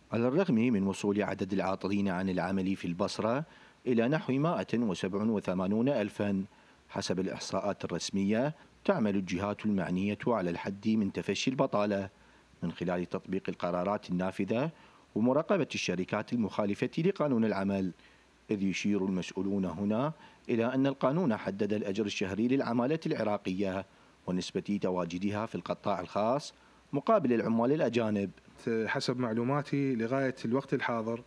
على الرغم من وصول عدد العاطلين عن العمل في البصرة إلى نحو 187 ألفا حسب الإحصاءات الرسمية، تعمل الجهات المعنية على الحد من تفشي البطالة من خلال تطبيق القرارات النافذة ومراقبة الشركات المخالفة لقانون العمل، إذ يشير المسؤولون هنا إلى أن القانون حدد الأجر الشهري للعمالة العراقية ونسبة تواجدها في القطاع الخاص مقابل العمال الأجانب. حسب معلوماتي لغاية الوقت الحاضر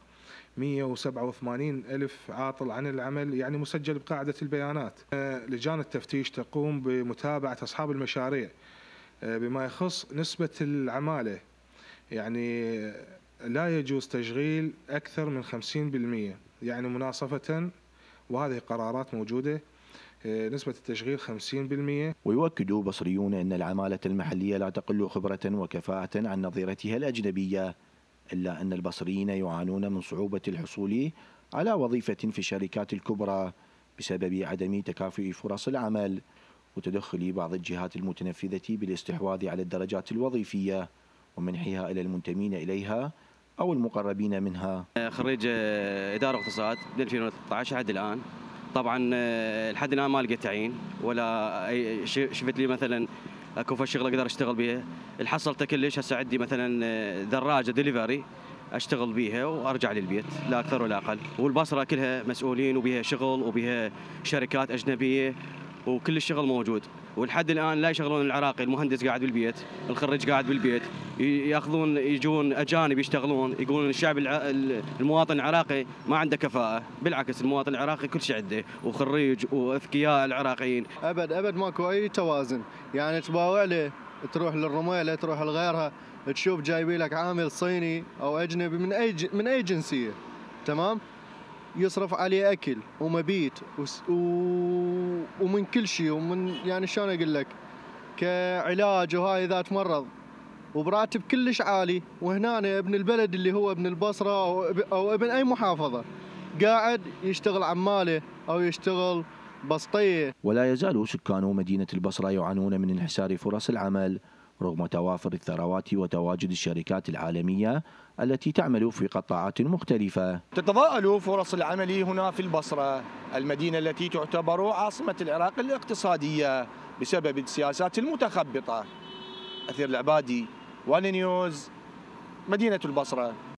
187 ألف عاطل عن العمل، يعني مسجل بقاعدة البيانات. لجان التفتيش تقوم بمتابعة أصحاب المشاريع بما يخص نسبة العمالة، يعني لا يجوز تشغيل أكثر من 50%، يعني مناصفة، وهذه قرارات موجودة، نسبة التشغيل 50%. ويؤكد بصريون أن العمالة المحلية لا تقل خبرة وكفاءة عن نظيرتها الأجنبية، إلا أن البصريين يعانون من صعوبة الحصول على وظيفة في الشركات الكبرى بسبب عدم تكافؤ فرص العمل وتدخل بعض الجهات المتنفذة بالاستحواذ على الدرجات الوظيفية ومنحها إلى المنتمين إليها أو المقربين منها. خريج إدارة واقتصاد من 2013 لحد الآن. طبعا لحد الآن ما لقيت تعيين ولا شفت لي مثلا اكو شغله اقدر اشتغل بيها. الحصلت كلش هسه عندي مثلا دراجه دليفري اشتغل بيها وارجع للبيت، لا اكثر ولا اقل. والبصره كلها مسؤولين وبيها شغل وبيها شركات اجنبيه وكل الشغل موجود، ولحد الان لا يشغلون العراقي. المهندس قاعد بالبيت، الخريج قاعد بالبيت، يجون اجانب يشتغلون، يقولون الشعب المواطن العراقي ما عنده كفاءه. بالعكس المواطن العراقي كل شيء عنده، وخريج واذكياء العراقيين. ابد ماكو اي توازن، يعني تباوع له تروح للرميله تروح لغيرها تشوف جايبي لك عامل صيني او اجنبي من اي جنسيه، تمام، يصرف عليه اكل ومبيت ومن كل شيء، ومن يعني شلون اقول لك كعلاج وهاي اذا تمرض، وبراتب كلش عالي. وهنا ابن البلد اللي هو ابن البصره او ابن اي محافظه قاعد يشتغل عماله او يشتغل بسطيه. ولا يزال سكان مدينة البصرة يعانون من انحسار فرص العمل رغم توافر الثروات وتواجد الشركات العالمية التي تعمل في قطاعات مختلفة. تتضاءل فرص العمل هنا في البصرة، المدينة التي تعتبر عاصمة العراق الاقتصادية بسبب السياسات المتخبطة. أثير العبادي، وان نيوز، مدينة البصرة.